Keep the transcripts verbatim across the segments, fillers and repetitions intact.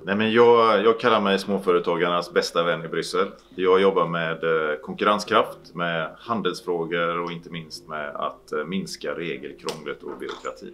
Nej, men jag, jag kallar mig småföretagarnas bästa vän i Bryssel. Jag jobbar med konkurrenskraft, med handelsfrågor och inte minst med att minska regelkrånglet och byråkrati.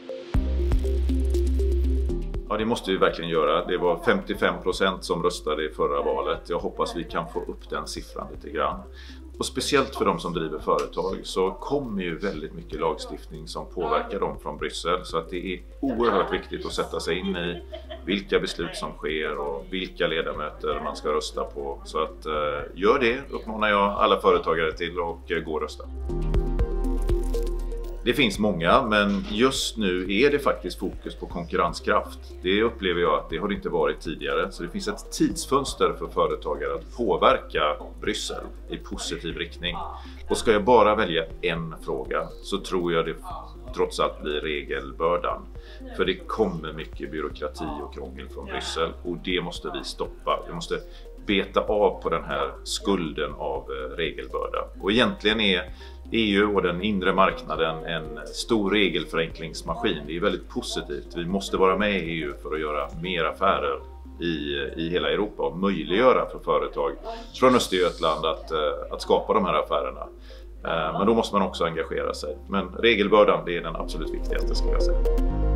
Ja, det måste vi verkligen göra. Det var femtiofem procent som röstade i förra valet. Jag hoppas vi kan få upp den siffran lite grann. Och speciellt för de som driver företag så kommer ju väldigt mycket lagstiftning som påverkar dem från Bryssel. Så att det är oerhört viktigt att sätta sig in i vilka beslut som sker och vilka ledamöter man ska rösta på. Så att eh, gör det, uppmanar jag alla företagare till, och eh, gå och rösta. Det finns många, men just nu är det faktiskt fokus på konkurrenskraft. Det upplever jag att det har inte varit tidigare. Så det finns ett tidsfönster för företagare att påverka Bryssel i positiv riktning. Och ska jag bara välja en fråga så tror jag det trots allt blir regelbördan. För det kommer mycket byråkrati och krångel från Bryssel, och det måste vi stoppa. Vi måste beta av på den här skulden av regelbörda. Och egentligen är E U och den inre marknaden en stor regelförenklingsmaskin. Det är väldigt positivt. Vi måste vara med i E U för att göra mer affärer i, i hela Europa och möjliggöra för företag från Östergötland att, att skapa de här affärerna. Men då måste man också engagera sig. Men regelbördan, det är den absolut viktigaste, skulle jag säga.